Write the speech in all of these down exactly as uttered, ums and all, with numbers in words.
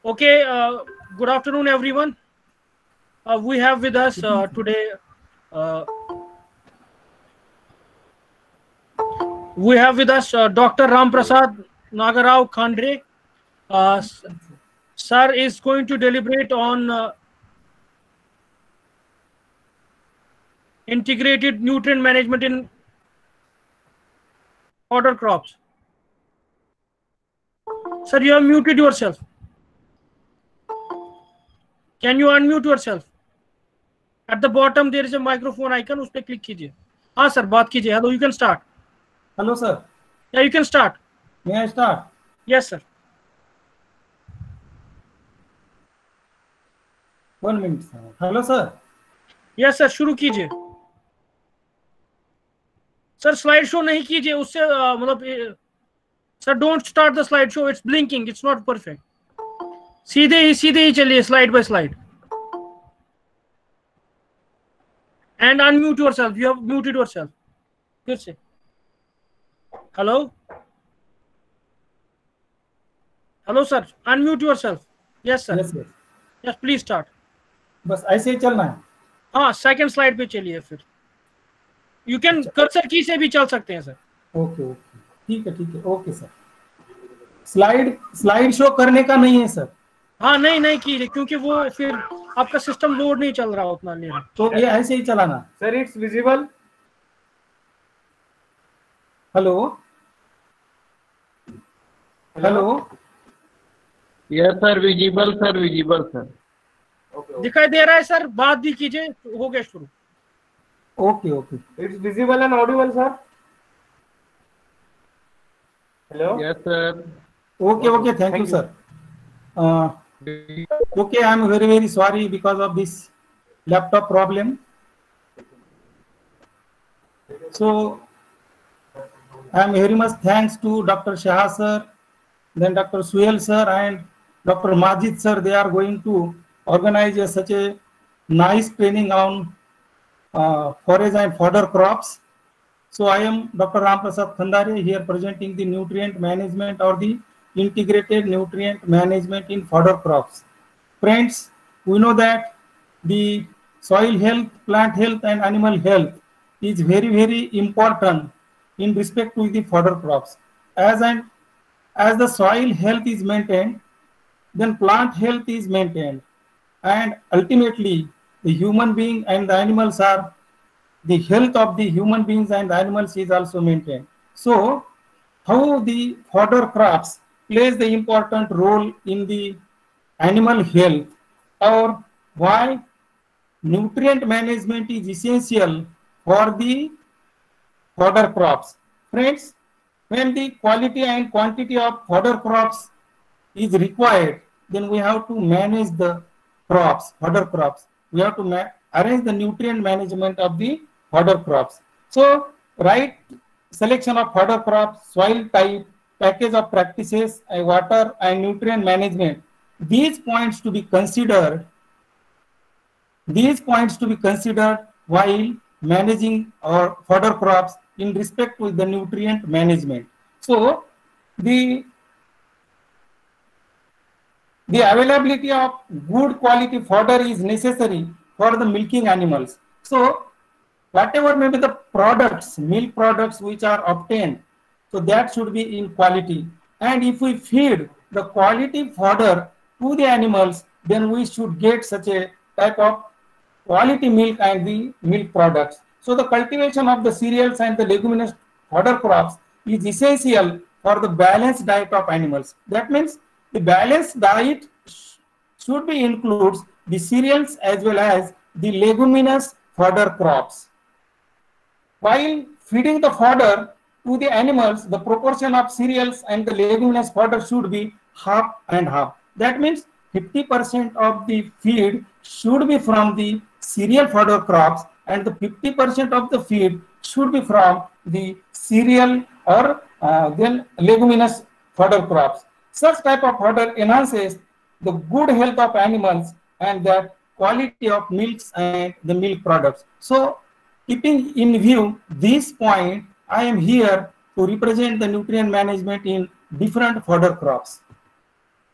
Okay, uh, good afternoon, everyone. Uh, we have with us uh, today, uh, we have with us uh, Doctor Ram Prasad Nagarao Khandre. Uh, s- sir is going to deliberate on uh, integrated nutrient management in fodder crops. Sir, you have muted yourself. Can you unmute yourself? At the bottom, there is a microphone icon. उस पे click कीजिए. हाँ sir, बात कीजिए. Hello, you can start. Hello, sir. Yeah, you can start. May I start? Yes, sir. One minute, sir. Hello, sir. Yes, sir. शुरू कीजिए. Sir slide show नहीं कीजिए उससे अ, मतलब sir don't start the slide show it's blinking it's not perfect सीधे ही सीधे ही चलिए slide by slide and unmute yourself you have muted yourself फिर से hello hello sir unmute yourself yes sir Yes, yes. Yes please start बस ऐसे ही चलना है. हाँ सेकंड स्लाइड पे चलिए फिर यू कैन कर्सर की से भी चल सकते हैं सर ओके ओके ठीक है ठीक है okay sir. Slide slide show करने का नहीं है सर. हाँ नहीं नहीं कीजिए क्योंकि वो फिर आपका सिस्टम लोड नहीं चल रहा उतना ले रहा तो ये ऐसे ही चलाना. Sir it's visible. Hello hello. Yes sir visible sir visible sir. दिखाई दे रहा है सर बात भी कीजिए हो गया शुरू okay okay. It's visible and audible sir. Hello. Yes sir. Okay, okay. Thank you, sir. Uh, okay, I am very, very sorry because of this laptop problem. So, I am very much thanks to Doctor Shah sir, then Doctor Suhail sir and Doctor Majid sir. They are going to organize a, such a nice training on uh, forage and fodder crops. So, I am Doctor Ram Prasad Khandare here presenting the nutrient management or the integrated nutrient management in fodder crops. Friends, we know that the soil health, plant health and animal health is very, very important in respect to the fodder crops. As and as the soil health is maintained, then plant health is maintained. And ultimately, the human being and the animals are, the health of the human beings and the animals is also maintained. So, how the fodder crops plays the important role in the animal health, or why nutrient management is essential for the fodder crops. Friends, when the quality and quantity of fodder crops is required, then we have to manage the crops, fodder crops. We have to arrange the nutrient management of the fodder crops. So, right selection of fodder crops, soil type, package of practices, and water and nutrient management. These points to be considered. These points to be considered while managing our fodder crops in respect to the nutrient management. So, the the availability of good quality fodder is necessary for the milking animals. So, whatever may be the products, milk products which are obtained, so that should be in quality. And if we feed the quality fodder to the animals, then we should get such a type of quality milk and the milk products. So the cultivation of the cereals and the leguminous fodder crops is essential for the balanced diet of animals. That means the balanced diet should be includes the cereals as well as the leguminous fodder crops. While feeding the fodder to the animals, the proportion of cereals and the leguminous fodder should be half and half. That means fifty percent of the feed should be from the cereal fodder crops and the fifty percent of the feed should be from the cereal or uh, then leguminous fodder crops. Such type of fodder enhances the good health of animals and the quality of milks and the milk products. So, keeping in view this point, I am here to represent the nutrient management in different fodder crops.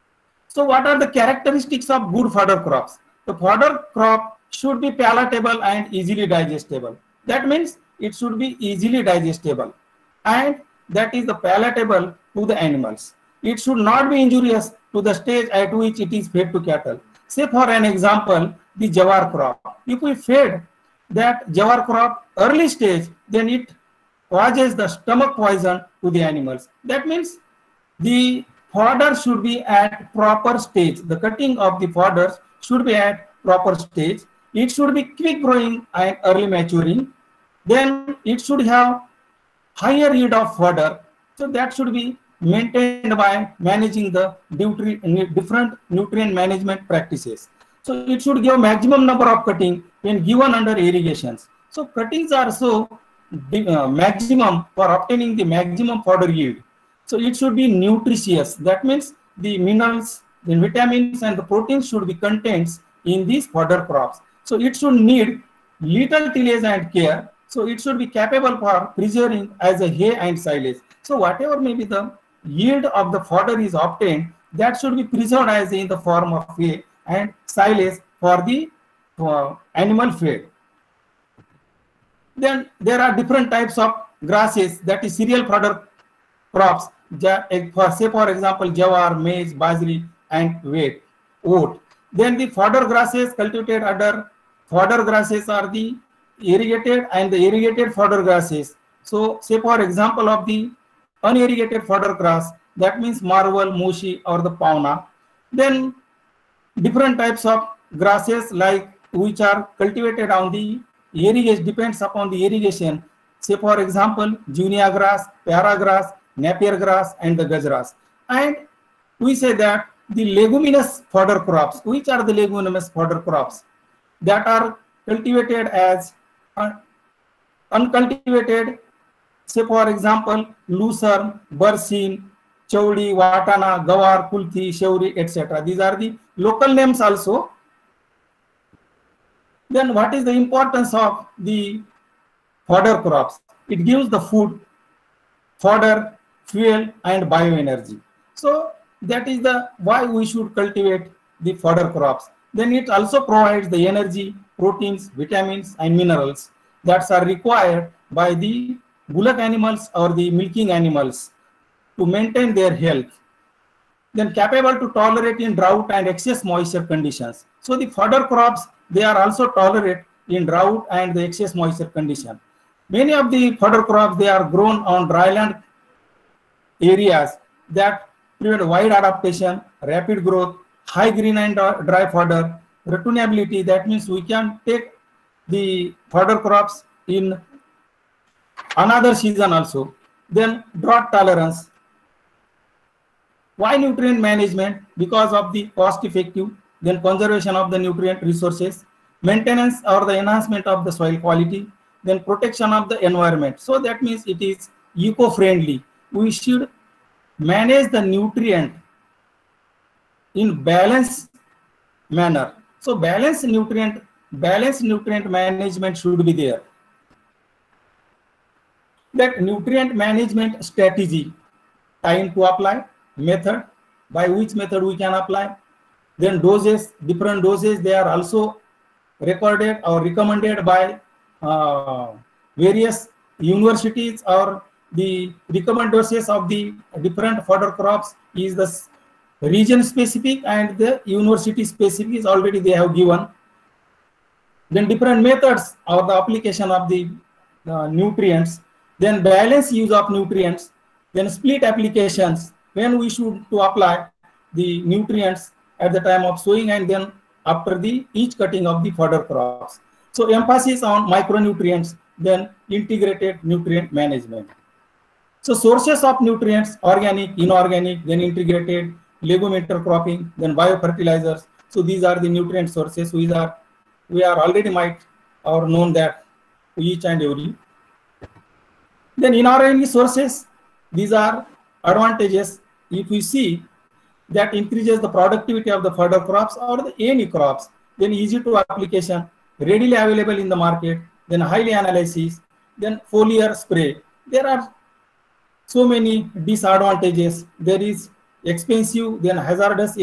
So what are the characteristics of good fodder crops? The fodder crop should be palatable and easily digestible. That means it should be easily digestible, and that is the palatable to the animals. It should not be injurious to the stage at which it is fed to cattle. Say for an example, the jawar crop. If we fed that jawar crop early stage, then it causes the stomach poison to the animals. That means the fodder should be at proper stage. The cutting of the fodder should be at proper stage. It should be quick growing and early maturing. Then it should have higher yield of fodder. So that should be maintained by managing the different nutrient management practices. So it should give maximum number of cutting when given under irrigations. So cuttings are so uh, maximum for obtaining the maximum fodder yield. So it should be nutritious. That means the minerals, the vitamins and the proteins should be contained in these fodder crops. So it should need little tillage and care. So it should be capable for preserving as a hay and silage. So whatever may be the yield of the fodder is obtained, that should be preserved as in the form of hay and silage for the uh, animal feed. Then there are different types of grasses, that is cereal fodder crops. For, say for example, jawar, maize, bajri and wheat, oat. Then the fodder grasses cultivated under fodder grasses are the irrigated and the irrigated fodder grasses. So say for example of the unirrigated fodder grass, that means marvel, moshi or the pauna. Then different types of grasses like which are cultivated on the irrigation, depends upon the irrigation. Say for example, junior grass, para grass, napier grass and the gajras. And we say that the leguminous fodder crops, which are the leguminous fodder crops that are cultivated as uh, uncultivated, say for example, lucerne, barsin, chaudi, watana, gawar, kulthi, shauri, et cetera. These are the local names also. Then what is the importance of the fodder crops? It gives the food, fodder, fuel and bioenergy. So that is the why we should cultivate the fodder crops. Then it also provides the energy, proteins, vitamins and minerals that are required by the bullock animals or the milking animals to maintain their health. Then capable to tolerate in drought and excess moisture conditions. So the fodder crops, they are also tolerate in drought and the excess moisture condition. Many of the fodder crops, they are grown on dryland areas that prevent wide adaptation, rapid growth, high green and dry fodder, returnability. That means we can take the fodder crops in another season also. Then drought tolerance. Why nutrient management? Because of the cost effective, then conservation of the nutrient resources, maintenance or the enhancement of the soil quality, then protection of the environment. So that means it is eco-friendly. We should manage the nutrient in balanced manner. So balanced nutrient, balanced nutrient management should be there. That nutrient management strategy, time to apply, method, by which method we can apply, then doses, different doses, they are also recorded or recommended by uh, various universities, or the recommended doses of the different fodder crops is the region specific and the university specific is already they have given. Then different methods of the application of the uh, nutrients, then balanced use of nutrients, then split applications, when we should to apply the nutrients at the time of sowing and then after the each cutting of the fodder crops. So emphasis on micronutrients, then integrated nutrient management. So sources of nutrients, organic, inorganic, then integrated, legum intercropping, then biofertilizers. So these are the nutrient sources. We are we are already might or known that each and every. Then inorganic sources, these are advantages. If we see that increases the productivity of the fodder crops or the any crops, then easy to application, readily available in the market, then highly analysis, then foliar spray. There are so many disadvantages. There is expensive, then hazardous effect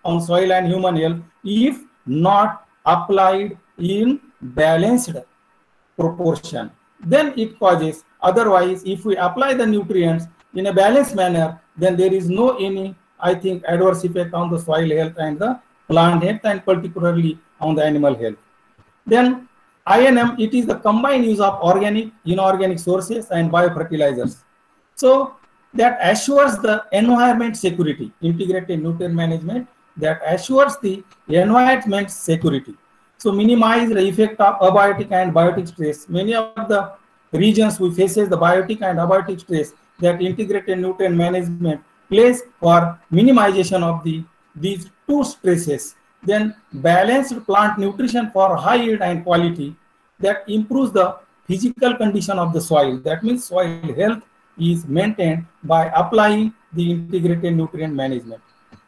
on soil and human health if not applied in balanced proportion. Then it causes. Otherwise, if we apply the nutrients in a balanced manner, then there is no any, I think, adverse effect on the soil health and the plant health, and particularly on the animal health. Then I N M, it is the combined use of organic, inorganic sources and biofertilizers. So that assures the environment security, integrated nutrient management that assures the environment security. So minimize the effect of abiotic and biotic stress. Many of the regions we faces the biotic and abiotic stress, that integrated nutrient management plays for minimization of the these two stresses. Then balanced plant nutrition for high yield and quality, that improves the physical condition of the soil. That means soil health is maintained by applying the integrated nutrient management.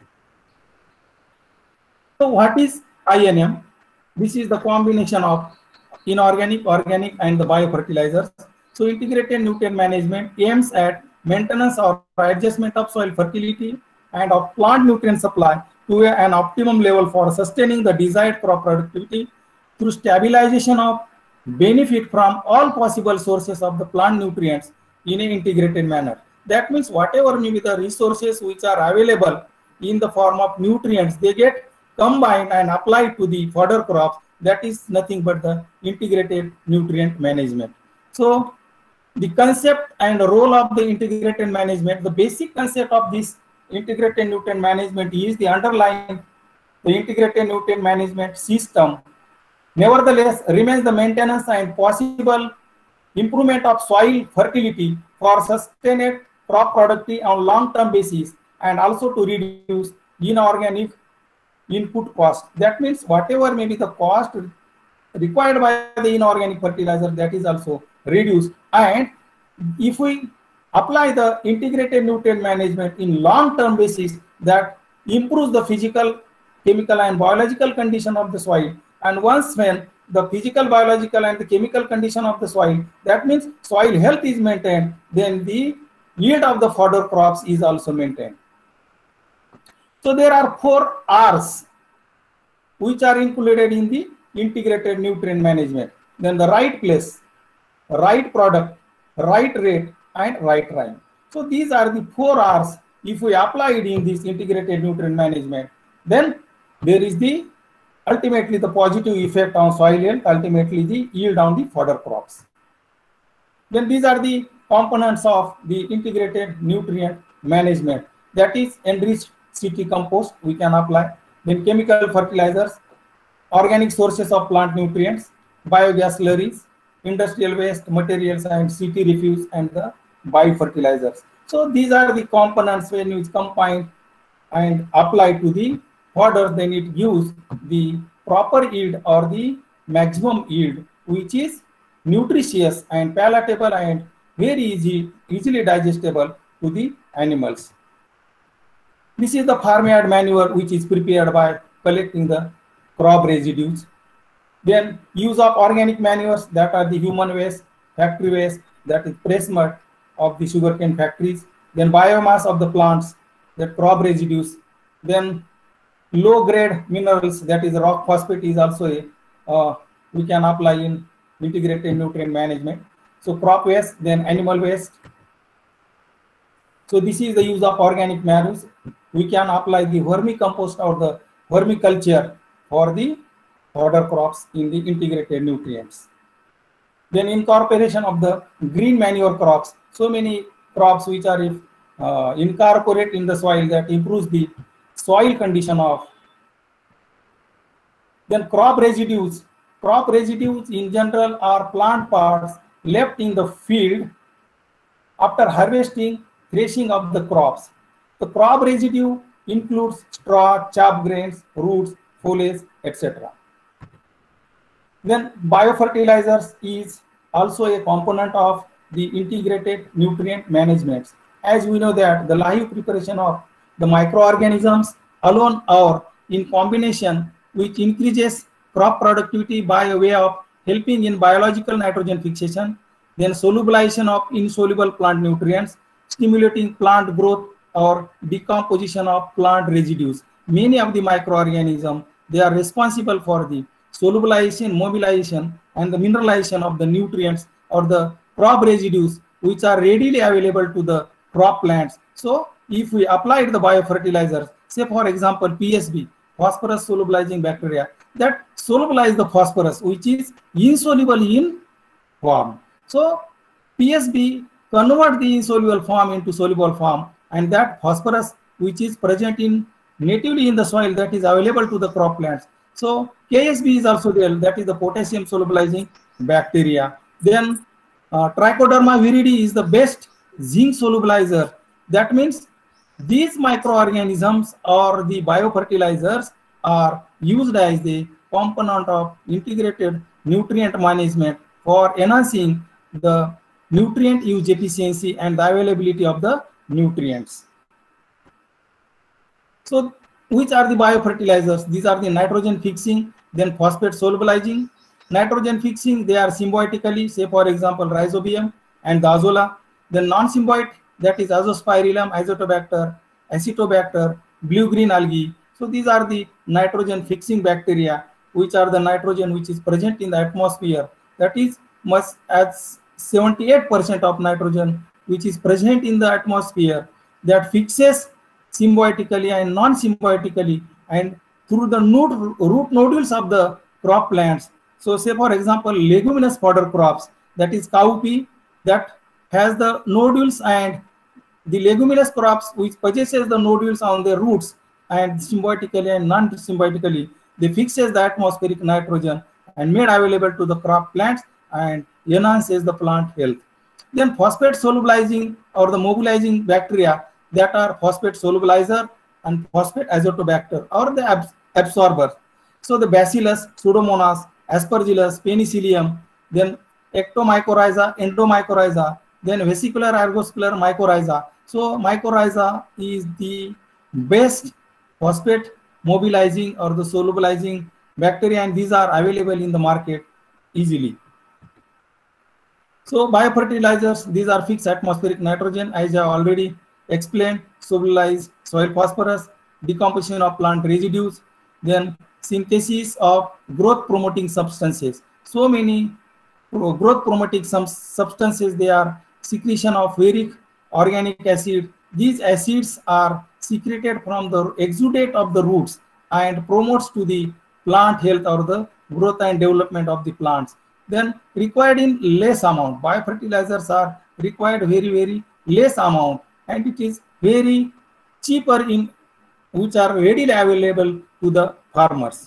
So what is I N M? This is the combination of inorganic, organic, and the biofertilizers. So integrated nutrient management aims at maintenance or adjustment of soil fertility and of plant nutrient supply to an optimum level for sustaining the desired crop productivity through stabilization of benefit from all possible sources of the plant nutrients in an integrated manner. That means whatever may be the resources which are available in the form of nutrients, they get combined and applied to the fodder crops. That is nothing but the integrated nutrient management. So the concept and role of the integrated management, the basic concept of this integrated nutrient management is the underlying the integrated nutrient management system nevertheless remains the maintenance and possible improvement of soil fertility for sustained crop productivity on long-term basis, and also to reduce inorganic input cost. That means whatever may be the cost required by the inorganic fertilizer, that is also reduced. And if we apply the integrated nutrient management in long-term basis, that improves the physical, chemical, and biological condition of the soil. And once when the physical, biological, and the chemical condition of the soil, that means soil health is maintained, then the yield of the fodder crops is also maintained. So there are four R's which are included in the integrated nutrient management. Then the right place, right product, right rate, and right time. So these are the four R's. If we apply it in this integrated nutrient management, then there is the ultimately the positive effect on soil health, ultimately the yield on the fodder crops. Then these are the components of the integrated nutrient management. That is enriched C T compost we can apply. Then chemical fertilizers, organic sources of plant nutrients, biogas slurries, industrial waste materials, and C T refuse, and the biofertilizers. So these are the components when you combine and apply to the fodder, then it gives the proper yield or the maximum yield, which is nutritious and palatable and very easy, easily digestible to the animals. This is the farmyard manure which is prepared by collecting the crop residues. Then use of organic manures, that are the human waste, factory waste, that is press mud of the sugarcane factories. Then biomass of the plants, the crop residues. Then low grade minerals, that is rock phosphate, is also a uh, we can apply in integrated nutrient management. So crop waste, then animal waste. So this is the use of organic manures. We can apply the vermicompost or the vermiculture for the fodder crops in the integrated nutrients. Then incorporation of the green manure crops. So many crops which are if, uh, incorporate in the soil, that improves the soil condition of. Then crop residues. Crop residues in general are plant parts left in the field after harvesting, threshing of the crops. The crop residue includes straw, chaff grains, roots, foliage, et cetera. Then biofertilizers is also a component of the integrated nutrient management. As we know that the live preparation of the microorganisms alone or in combination, which increases crop productivity by way of helping in biological nitrogen fixation, then solubilization of insoluble plant nutrients, stimulating plant growth or decomposition of plant residues. many of the microorganisms, they are responsible for the solubilization, mobilization, and the mineralization of the nutrients or the crop residues which are readily available to the crop plants. So if we applied the biofertilizers, say for example P S B, phosphorus solubilizing bacteria, that solubilize the phosphorus which is insoluble in form. So P S B convert the insoluble form into soluble form, and that phosphorus which is present in natively in the soil, that is available to the crop plants. So K S B is also there, that is the potassium solubilizing bacteria. Then uh, Trichoderma viride is the best zinc solubilizer. That means these microorganisms or the biofertilizers are used as the component of integrated nutrient management for enhancing the nutrient use efficiency and the availability of the nutrients. So which are the biofertilizers? These are the nitrogen fixing, then phosphate solubilizing. Nitrogen fixing, they are symbiotically, say for example Rhizobium and the Azolla. Then non-symbiotic, that is Azospirillum, Azotobacter, Acetobacter, blue-green algae. So these are the nitrogen fixing bacteria, which are the nitrogen which is present in the atmosphere. That is much as seventy-eight percent of nitrogen which is present in the atmosphere, that fixes symbiotically and non-symbiotically and through the root, root nodules of the crop plants. So say for example leguminous fodder crops, that is cowpea, that has the nodules, and the leguminous crops which possesses the nodules on their roots and symbiotically and non-symbiotically, they fixes the atmospheric nitrogen and made available to the crop plants and enhances the plant health. Then phosphate solubilizing or the mobilizing bacteria, that are phosphate solubilizer and phosphate azotobacter or the abs absorber. So the Bacillus, Pseudomonas, Aspergillus, Penicillium, then Ectomycorrhiza, Endomycorrhiza, then vesicular ergoscular mycorrhiza. So mycorrhiza is the best phosphate mobilizing or the solubilizing bacteria, and these are available in the market easily. So biofertilizers, these are fixed atmospheric nitrogen, as I have already explained, solubilize soil phosphorus, decomposition of plant residues, then synthesis of growth promoting substances. So many growth promoting some substances, they are secretion of ferric, organic acid. These acids are secreted from the exudate of the roots and promotes to the plant health or the growth and development of the plants. Then required in less amount. Biofertilizers are required very, very less amount, and it is very cheaper in which are readily available to the farmers.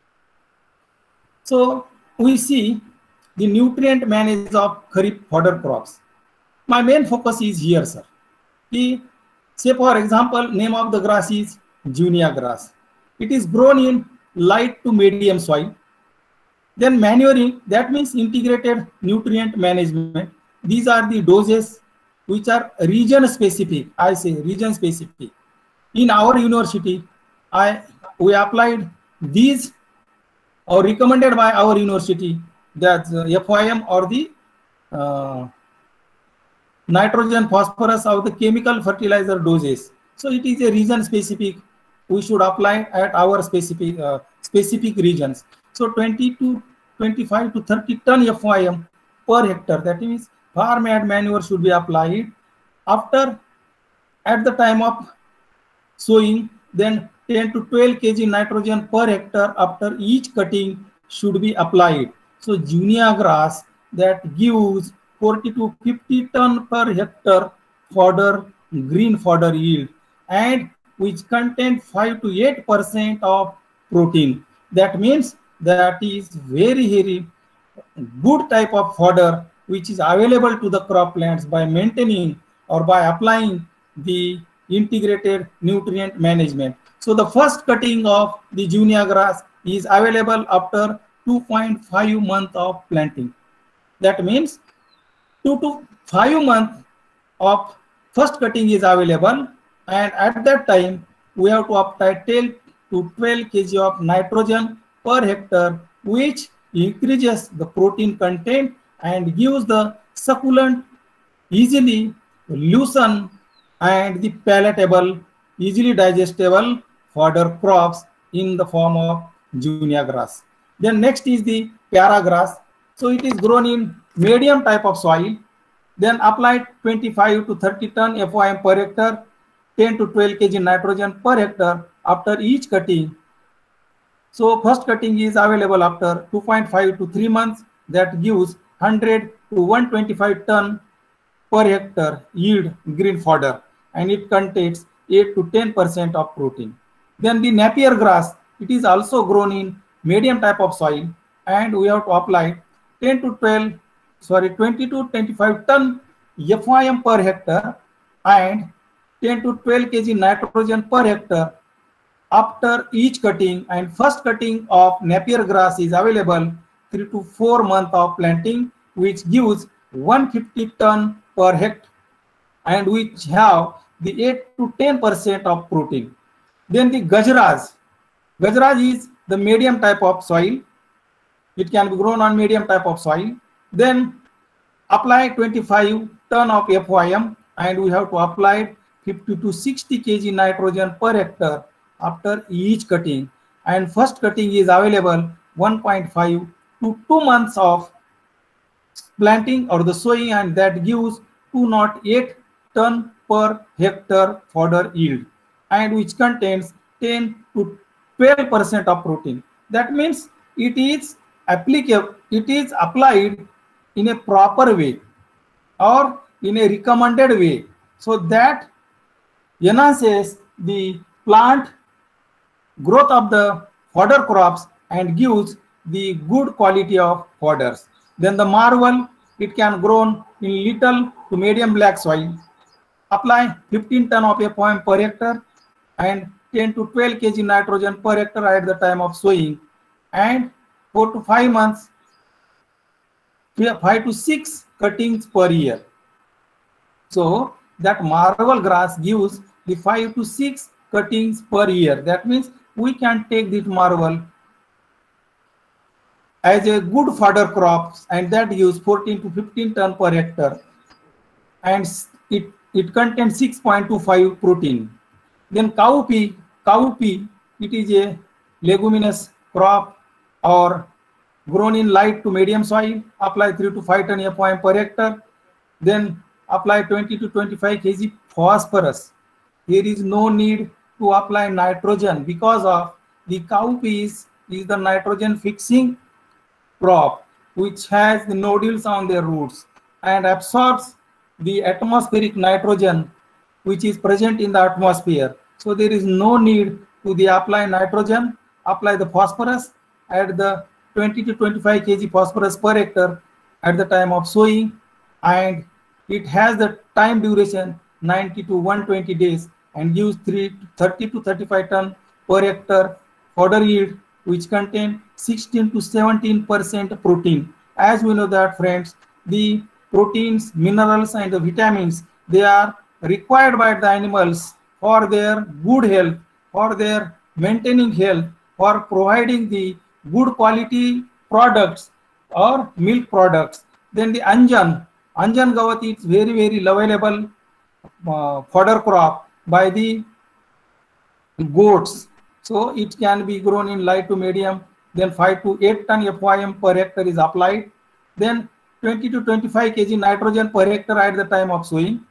So we see the nutrient management of Kharif fodder crops. My main focus is here, sir. The, say for example, name of the grass is Junia grass. It is grown in light to medium soil. Then manuring, that means integrated nutrient management. These are the doses which are region specific. I say region specific. In our university, I we applied these or recommended by our university, that's uh, F Y M or the uh, nitrogen phosphorus of the chemical fertilizer doses. So it is a region specific. We should apply at our specific uh, specific regions. So twenty to twenty-five to thirty ton F Y M per hectare. That means farm yard manure should be applied after at the time of sowing. Then ten to twelve kilograms nitrogen per hectare after each cutting should be applied. So Junia grass that gives forty to fifty ton per hectare fodder, green fodder yield, and which contain five to eight percent of protein. That means that is very, very good type of fodder which is available to the crop plants by maintaining or by applying the integrated nutrient management. So the first cutting of the Junia grass is available after two point five months of planting. That means two to five months of first cutting is available, and at that time we have to apply ten to twelve kilograms of nitrogen per hectare, which increases the protein content and gives the succulent, easily loosen and the palatable, easily digestible fodder crops in the form of Junia grass. Then next is the Para grass. So it is grown in medium type of soil. Then applied twenty-five to thirty ton F O M per hectare, ten to twelve kilograms nitrogen per hectare after each cutting. So first cutting is available after two point five to three months. That gives one hundred to one hundred twenty-five ton per hectare yield green fodder, and it contains eight to ten percent of protein. Then the Napier grass, it is also grown in medium type of soil, and we have to apply ten to twelve, sorry, twenty to twenty-five ton F O M per hectare and ten to twelve kilograms nitrogen per hectare after each cutting. And first cutting of Napier grass is available three to four months of planting, which gives one hundred fifty ton per hectare and which have the eight to ten percent of protein. Then the Gajraj. Gajraj is the medium type of soil. It can be grown on medium type of soil. Then apply twenty-five ton of F O M, and we have to apply fifty to sixty kilograms nitrogen per hectare after each cutting. And first cutting is available one point five to two months of planting or the sowing, and that gives two hundred eight ton per hectare fodder yield, and which contains ten to twelve percent of protein. That means it is applicable, it is applied in a proper way or in a recommended way, so that enhances the plant growth of the fodder crops and gives the good quality of fodders. Then the Marvel, it can grown in little to medium black soil. Apply fifteen ton of F O M per hectare and ten to twelve kilograms nitrogen per hectare at the time of sowing, and four to five months, five to six cuttings per year. So that Marvel grass gives the five to six cuttings per year. That means we can take this Marvel as a good fodder crops, and that gives fourteen to fifteen ton per hectare, and it it contains six point two five protein. Then cowpea, cowpea, it is a leguminous crop or grown in light to medium soil. Apply three to five ton F O M per hectare. Then apply twenty to twenty-five kilograms phosphorus. There is no need to apply nitrogen because of the cowpea is, is the nitrogen fixing crop which has the nodules on their roots and absorbs the atmospheric nitrogen which is present in the atmosphere. So there is no need to the apply nitrogen. Apply the phosphorus at the twenty to twenty-five kilograms phosphorus per hectare at the time of sowing, and it has the time duration ninety to one hundred twenty days and gives thirty to thirty-five ton per hectare fodder yield, which contain sixteen to seventeen percent protein. As we know that, friends, the proteins, minerals and the vitamins, they are required by the animals for their good health, for their maintaining health, for providing the good quality products or milk products. Then the Anjan, Anjan Gawat is very very lovable uh, fodder crop by the goats. So it can be grown in light to medium. Then five to eight ton F O M per hectare is applied. Then twenty to twenty-five kilograms nitrogen per hectare at the time of sowing.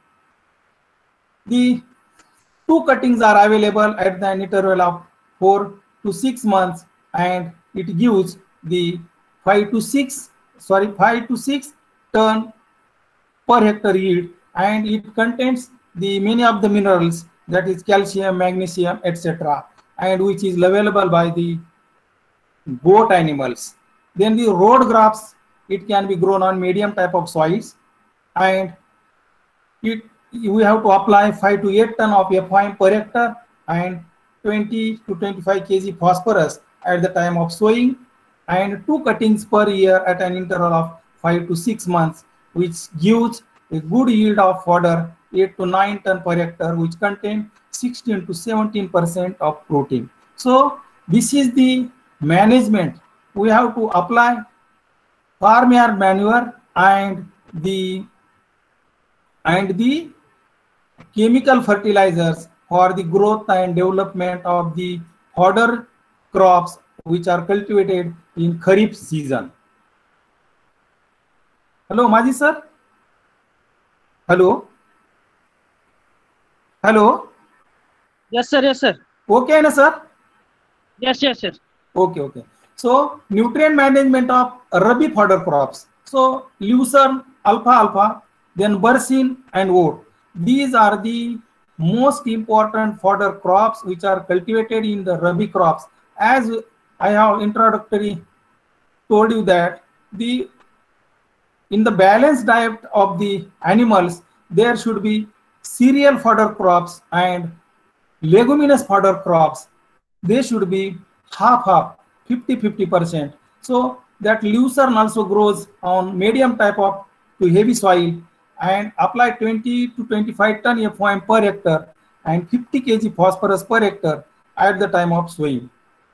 The two cuttings are available at the interval of four to six months, and it gives the five to six, sorry, five to six ton per hectare yield, and it contains the many of the minerals, that is calcium, magnesium, et cetera, and which is available by the goat animals. Then the road crops, it can be grown on medium type of soils, and it we have to apply five to eight ton of F O M per hectare and twenty to twenty-five kilograms phosphorus at the time of sowing, and two cuttings per year at an interval of five to six months, which gives a good yield of fodder eight to nine ton per hectare, which contain sixteen to seventeen percent of protein. So this is the management. We have to apply farmyard manure and the and the chemical fertilizers for the growth and development of the fodder crops which are cultivated in Kharif season. Hello, Maji sir. Hello. Hello. Yes, sir. Yes, sir. Okay, na sir? Yes, yes, yes. Okay, okay. So nutrient management of Rabi fodder crops. So lucerne, alfalfa, then bursin and oat. These are the most important fodder crops which are cultivated in the Rabi crops. As I have introductory told you that the in the balanced diet of the animals, there should be cereal fodder crops and leguminous fodder crops. They should be half half, fifty fifty percent. So that lucerne also grows on medium type of to heavy soil and apply twenty to twenty-five ton F O M per hectare and fifty kilograms phosphorus per hectare at the time of sowing.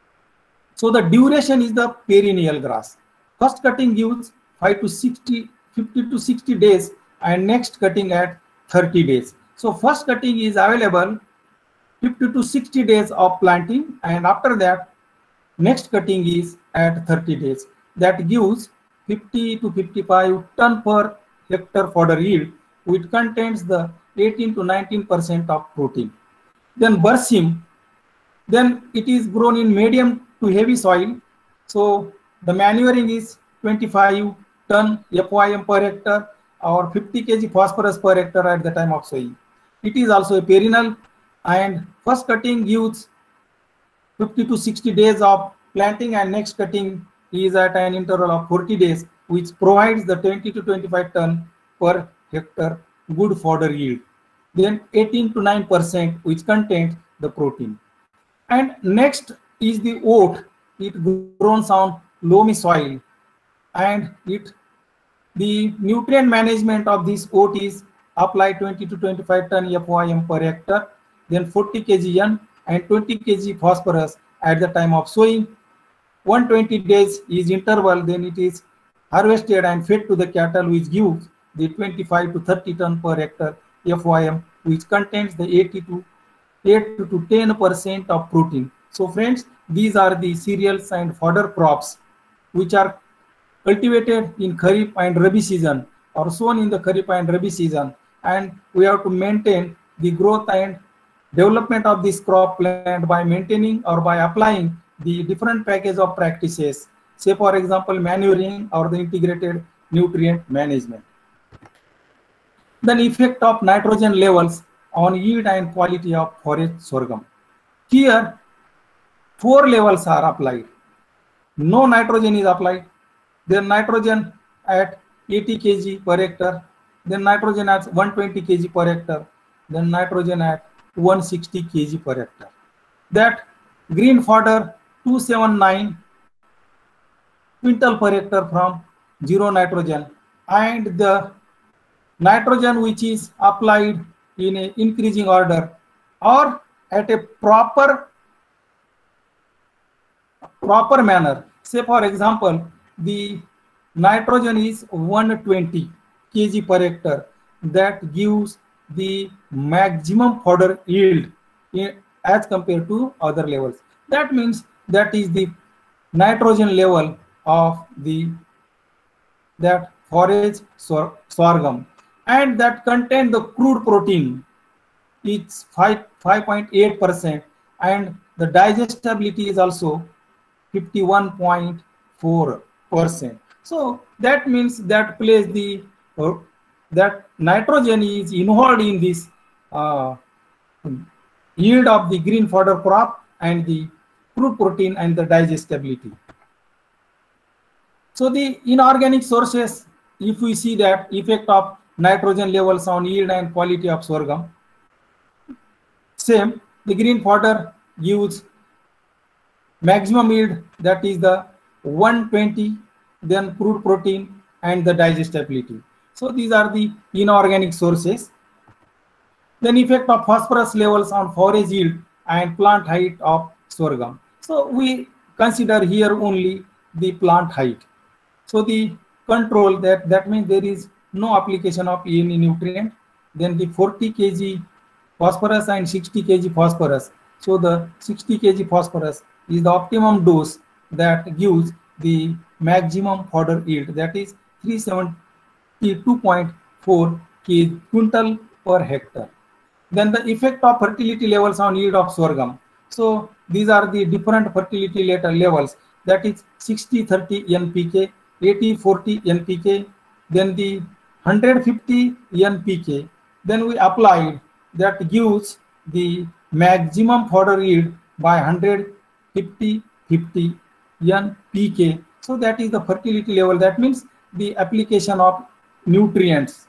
So the duration is the perennial grass. First cutting gives five to sixty, fifty to sixty days and next cutting at thirty days. So first cutting is available fifty to sixty days of planting, and after that next cutting is at thirty days. That gives fifty to fifty-five ton per hectare fodder yield, which contains the eighteen to nineteen percent of protein. Then bursim, then it is grown in medium to heavy soil. So the manuring is twenty-five ton F O M per hectare or fifty kilograms phosphorus per hectare at the time of sowing. It is also a perennial, and first cutting gives fifty to sixty days of planting and next cutting is at an interval of forty days, which provides the twenty to twenty-five ton per hectare good fodder yield. Then eighteen to nine percent which contains the protein. And next is the oat. It grows on loamy soil, and it the nutrient management of this oat is apply twenty to twenty-five ton F O M per hectare, then forty kilograms N and twenty kilograms phosphorus at the time of sowing. one hundred twenty days is interval, then it is harvested and fed to the cattle, which gives the twenty-five to thirty ton per hectare F O M, which contains the eighty to eight to ten percent of protein. So friends, these are the cereals and fodder crops which are cultivated in Kharif and Rabi season or sown in the Kharif and Rabi season, and we have to maintain the growth and development of this crop plant by maintaining or by applying the different package of practices, say for example manuring or the integrated nutrient management. Then effect of nitrogen levels on yield and quality of forage sorghum. Here four levels are applied. No nitrogen is applied. Then nitrogen at eighty kilograms per hectare, then nitrogen at one hundred twenty kilograms per hectare, then nitrogen at one hundred sixty kilograms per hectare. That green fodder two seventy-nine quintal per hectare from zero nitrogen, and the nitrogen which is applied in a increasing order or at a proper proper manner. Say for example, the nitrogen is one hundred twenty kilograms per hectare, that gives the maximum fodder yield in, as compared to other levels. That means that is the nitrogen level of the that forage sor sorghum, and that contain the crude protein. It's five point eight percent, and the digestibility is also fifty-one point four percent. So that means that plays the uh, that nitrogen is involved in this uh, yield of the green fodder crop and the crude protein and the digestibility. So the inorganic sources, if we see that effect of nitrogen levels on yield and quality of sorghum, same, the green fodder gives maximum yield, that is the one hundred twenty, then crude protein and the digestibility. So these are the inorganic sources. Then effect of phosphorus levels on forage yield and plant height of sorghum. So we consider here only the plant height. So the control, that that means there is no application of any nutrient. Then the forty kilograms phosphorus and sixty kilograms phosphorus. So the sixty kilograms phosphorus is the optimum dose that gives the maximum fodder yield, that is three hundred seventy-two point four quintal per hectare. Then the effect of fertility levels on yield of sorghum. So these are the different fertility levels, that is sixty thirty N P K, eighty forty N P K, then the one hundred fifty N P K. Then we applied, that gives the maximum fodder yield by one hundred fifty fifty N P K. So that is the fertility level, that means the application of nutrients.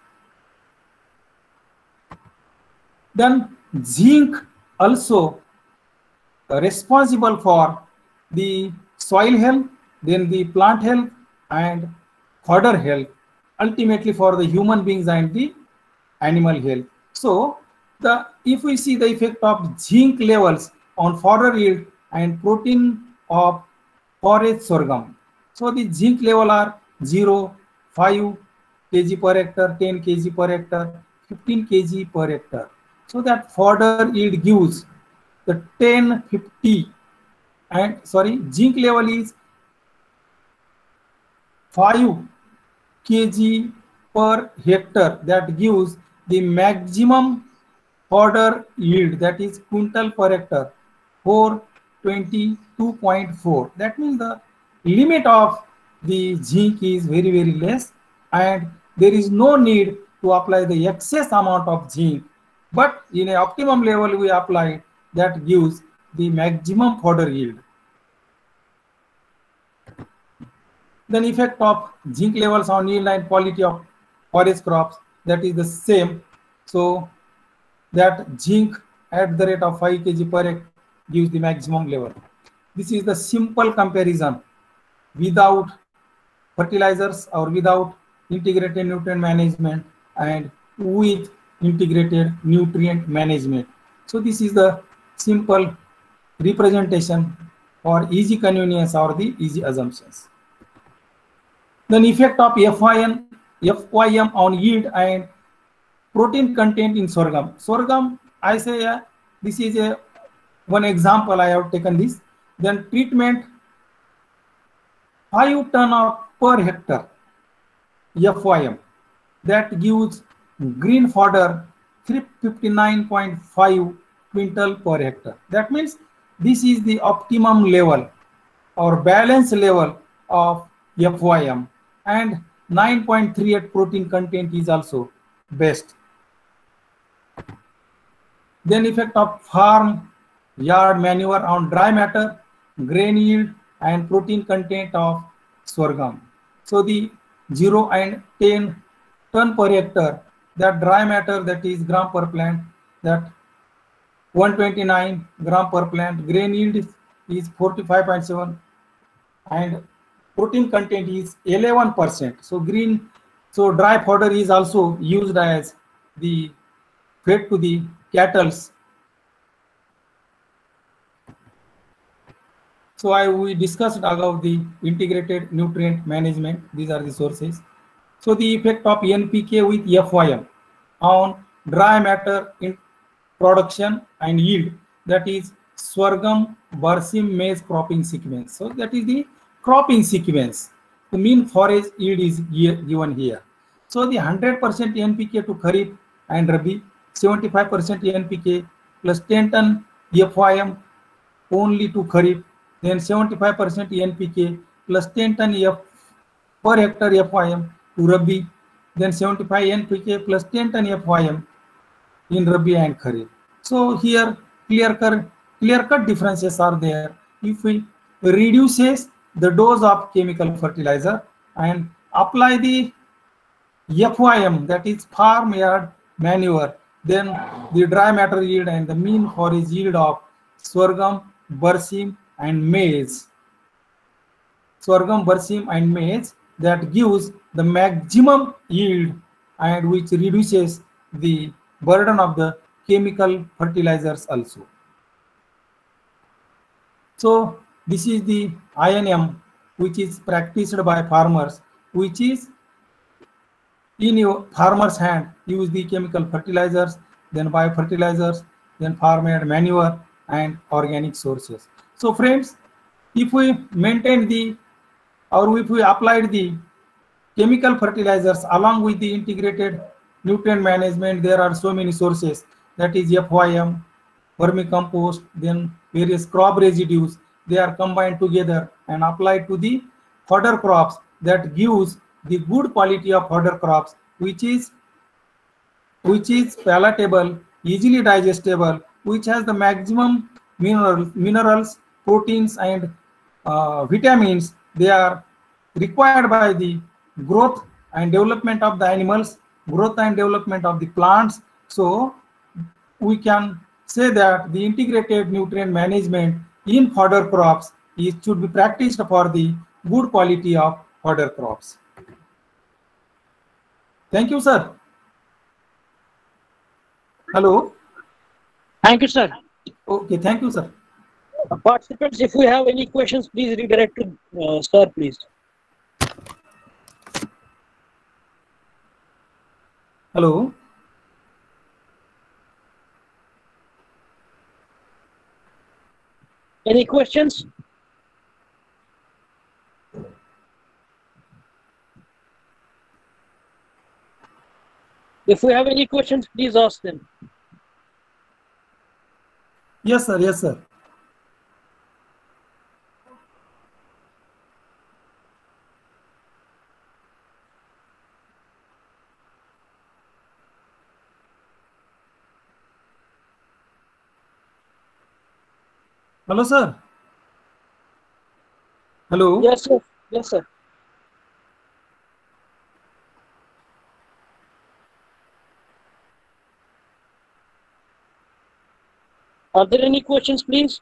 Then zinc also responsible for the soil health, then the plant health and fodder health, ultimately for the human beings and the animal health. So the if we see the effect of zinc levels on fodder yield and protein of forage sorghum. So the zinc level are zero, five kilograms per hectare, ten kilograms per hectare, fifteen kilograms per hectare. So that fodder yield gives the ten fifty, and sorry, zinc level is five kilograms per hectare, that gives the maximum fodder yield, that is quintal per hectare, four twenty-two point four. That means the limit of the zinc is very very less, and there is no need to apply the excess amount of zinc, but in an optimum level we apply, that gives the maximum fodder yield. Then effect of zinc levels on yield and quality of forage crops, that is the same. So that zinc at the rate of five kilograms per hectare gives the maximum level. This is the simple comparison without fertilizers or without integrated nutrient management and with integrated nutrient management. So this is the simple representation for easy convenience or the easy assumptions. Then effect of F Y M, F Y M on yield and protein content in sorghum. Sorghum, I say uh, this is a one example I have taken this. Then treatment five ton of per hectare F Y M, that gives green fodder three fifty-nine point five quintal per hectare. That means this is the optimum level or balance level of F Y M, and nine point three eight protein content is also best. Then effect of farm yard manure on dry matter, grain yield and protein content of sorghum. So the zero and ten ton per hectare, that dry matter, that is gram per plant, that one twenty-nine gram per plant, grain yield is, is forty-five point seven, and protein content is eleven percent. So green, so dry fodder is also used as the fed to the cattle. So I we discussed about the integrated nutrient management. These are the sources. So the effect of N P K with F Y M on dry matter in production and yield, that is sorghum, barsim, maize cropping sequence. So that is the cropping sequence. The mean forage yield is given here. So the one hundred percent N P K to Kharif and Rabi, seventy-five percent N P K plus ten ton F Y M only to Kharif, then seventy-five percent N P K plus ten ton F per hectare F Y M to Rabi, then seventy-five N P K plus ten ton F Y M in Rabi and Kharif. So here clear cut clear cut differences are there. If we reduces the dose of chemical fertilizer and apply the F Y M, that is farm yard manure, then the dry matter yield and the mean forage yield of sorghum, barsim and maize, sorghum, barsim and maize, that gives the maximum yield and which reduces the burden of the chemical fertilizers also. So this is the I N M which is practiced by farmers, which is in your farmer's hand, use the chemical fertilizers then biofertilizers, then farm-made manure and organic sources. So friends, if we maintain the or if we applied the chemical fertilizers along with the integrated nutrient management, there are so many sources, that is F Y M, vermicompost, then various crop residues, they are combined together and applied to the fodder crops, that gives the good quality of fodder crops, which is which is palatable, easily digestible, which has the maximum mineral, minerals, proteins and uh, vitamins they are required by the growth and development of the animals, growth and development of the plants. So we can say that the integrated nutrient management in fodder crops is should be practiced for the good quality of fodder crops. Thank you, sir. Hello. Thank you, sir. Okay, thank you, sir. Uh, Participants, if you have any questions, please redirect to uh, sir, please. Hello. Any questions? If you have any questions, please ask them. Yes, sir. Yes, sir. Hello, sir. Hello. Yes, sir. Yes, sir. Are there any questions, please?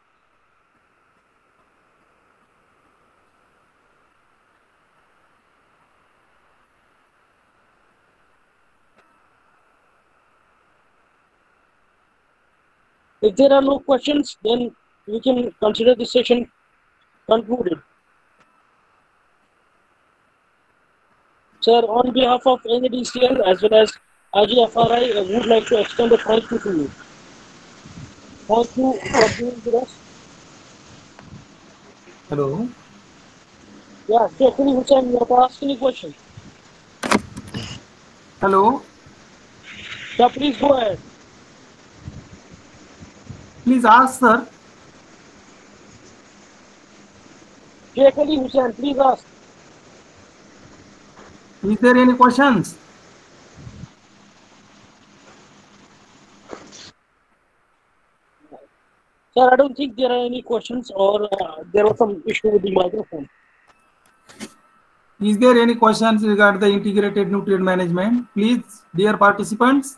If there are no questions, then we can consider this session concluded. Sir, on behalf of N A D C L as well as I G F R I, I would like to extend a thank you to you. Thank you for being with us. Hello. Yeah, Sheikh Ali Hussain, you have to ask any question. Hello. Yeah, please go ahead. Please ask, sir. Sheikh Ali Hussain, please ask. Is there any questions? Sir, I don't think there are any questions, or uh, there was some issue with the microphone. Is there any questions regarding the integrated nutrient management? Please, dear participants.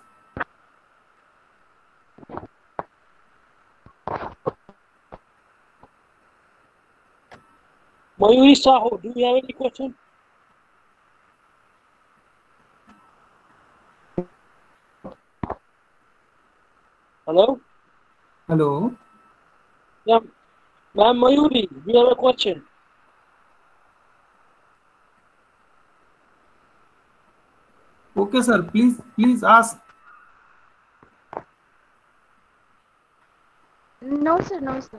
Mayuri Saho, do you have any question? Hello? Hello. Yeah, ma'am Mayuri, do you have a question? Okay, sir. Please, please ask. No, sir. No, sir.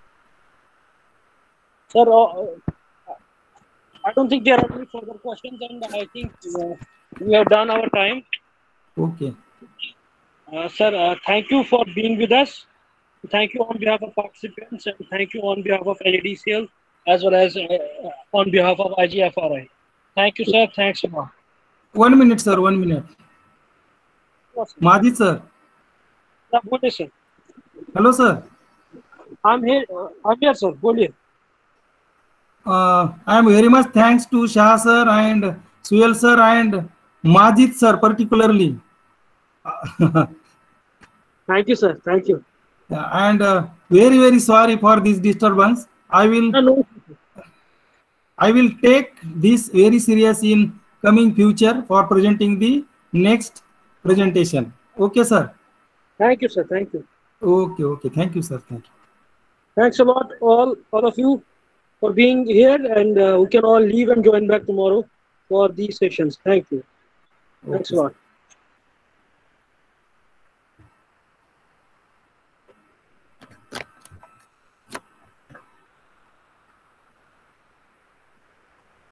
Sir, uh, I don't think there are any further questions, and I think uh, we have done our time. Okay. Uh, sir, uh, thank you for being with us. Thank you on behalf of participants, and thank you on behalf of N A D C L as well as uh, on behalf of I G F R I. Thank you, sir. Thanks a lot. One minute, sir. One minute. Majid, sir. Yeah, बोलिए sir. Hello, sir. I'm here. Uh, I'm here, sir. बोलिए. Uh, I am very much thanks to Shah sir and Suel sir and Majid sir particularly. Thank you, sir. Thank you. And uh, very very sorry for this disturbance. I will No, no. I will take this very serious in coming future for presenting the next presentation. Okay, sir. Thank you, sir. Thank you. Okay, okay. Thank you, sir. Thank you. Thanks a lot, all, all of you, for being here, and uh, we can all leave and join back tomorrow for these sessions. Thanks a lot. Okay, sir.